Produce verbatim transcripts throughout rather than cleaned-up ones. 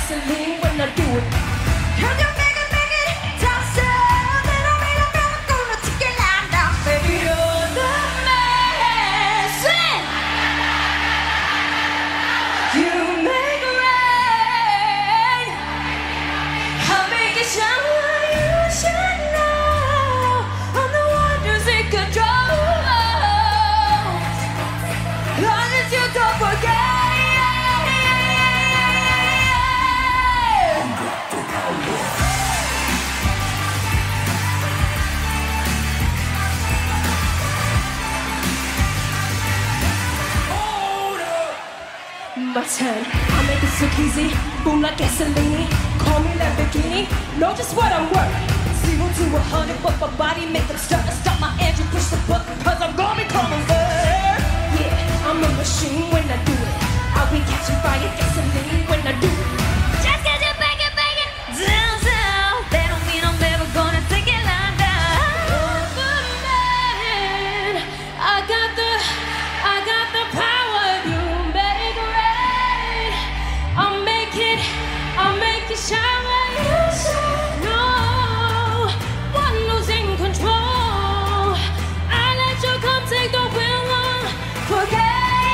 gasoline when I do it. Can you make it, make it? Tell yourself that I'm never gonna take your line down, baby. You're the man. Sing. You make it rain. I'll make it shine. You should know I'm the one who's in control. Long as you don't forget. My turn, I make it so easy, boom like gasoline. Call me Lamborghini, know just what I'm worth. Zero to a hundred, but my body make them start to stop my engine, push the button, cause I'm gonna be coming there. Yeah, I'm a machine when I do it. I'll be catching fire, gasoline when I do it. Just cause you bang it, bang it, down, down, that don't mean I'm never gonna take it lying down. Oh, the man, I got the, I got the power, you make rain. I'll make it, I'll make it shine when you shine. No, one who's in control. I let you come take the wheel on. Forget.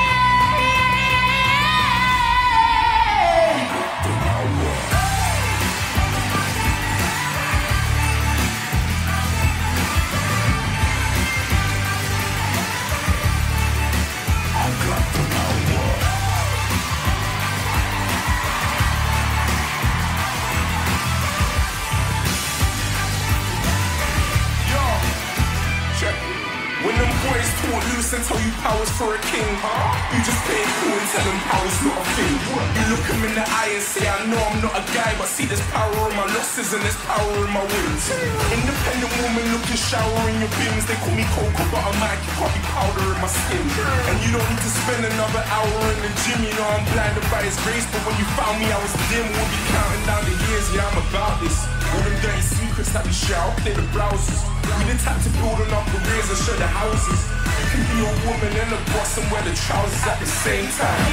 When them boys talk loose and tell you power's for a king, huh? You just play it cool and tell them power's not a thing. You look them in the eye and say, I know I'm not a guy, but see there's power in my losses and there's power in my wins. Independent woman looking shower in your bins. They call me Cocoa, but I'm Mike, you can't be powder in my skin. And you don't need to spend another hour in the gym. You know I'm blinded by his grace, but when you found me I was dim. We'll be counting down the years, yeah I'm about this. All them dirty secrets that we share, I'll play the browsers. We the type to build on our careers and show the houses. You can be a woman and a boss and wear the trousers at the same time.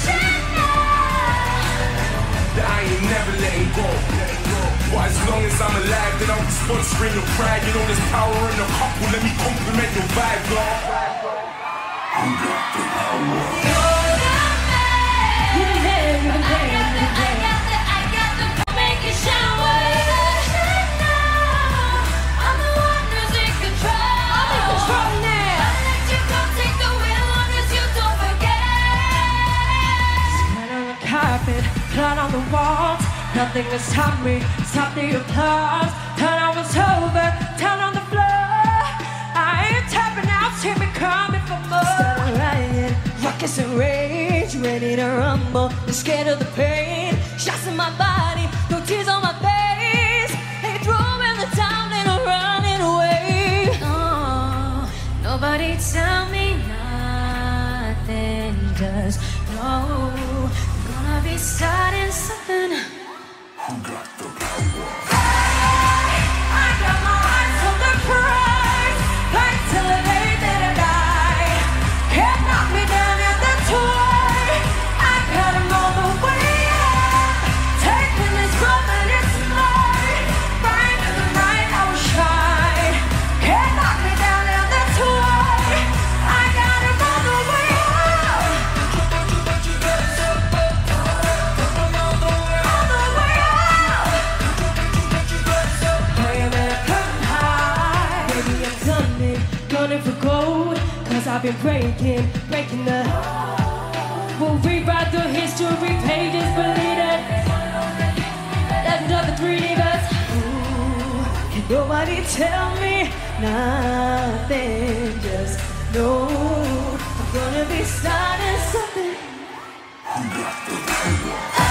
That I ain't never letting go. But as long as I'm alive, then I'll be sponsoring your pride. You know there's power in a couple, let me compliment your vibe, girl. I got the power. You're the man. You can have, you can have. Blood on the walls, nothing will stop me. Stop the applause. Turn on what's over, turn on the floor. I ain't tapping out, see me coming for more. Start riding, ruckus and rage, ready to rumble. I'm scared of the pain, shots in my body, no tears on my face. They throwing the town and I'm running away. Oh, nobody tell me nothing, just know. I'll be starting something. Who got the power? I got my eyes on the prize. Fight till the day that I die. Can't knock me down at the toy. I got him all the way up. Taking this road and it's mine. Right to the right, I will shine. Can't knock me down at the toy. I got him all the way up. Gunning for gold, cause I've been breaking, breaking the. We'll rewrite the history pages, believe it. There's another three of us. Ooh, can nobody tell me nothing? Just know I'm gonna be starting something. Who got the power?